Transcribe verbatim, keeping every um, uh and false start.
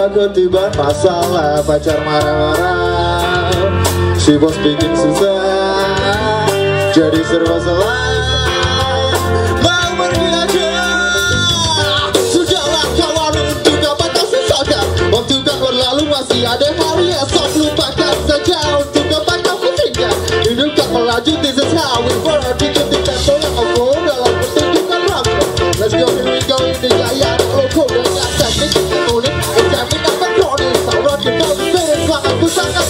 ketiban masalah, pacar marah-marah, si bos bikin susah, jadi serba salah. Mau pergi aja, sudahlah kawan, untuk apa kau susahkan? Waktu tak berlalu masih ada hari esok, lupakan saja. Untuk apa kau kucingkan? Hidup tak melaju, this is how we work. Ikuti tempo yang oke dalam pertunjukan rap. Let's go, here we go, ini gaya anak loco dengan teknik yang unik. Jamin apa kronis, saurat kita beres, selamat ku sangat